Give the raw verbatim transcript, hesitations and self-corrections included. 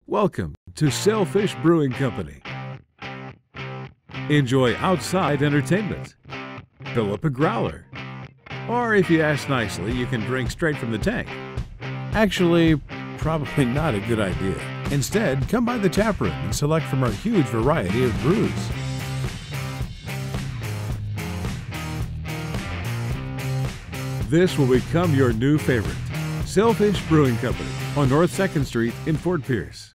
Welcome to Sailfish Brewing Company. Enjoy outside entertainment. Fill up a growler. Or if you ask nicely, you can drink straight from the tank. Actually, probably not a good idea. Instead, come by the tap room and select from our huge variety of brews. This will become your new favorite. Sailfish Brewing Company on North second Street in Fort Pierce.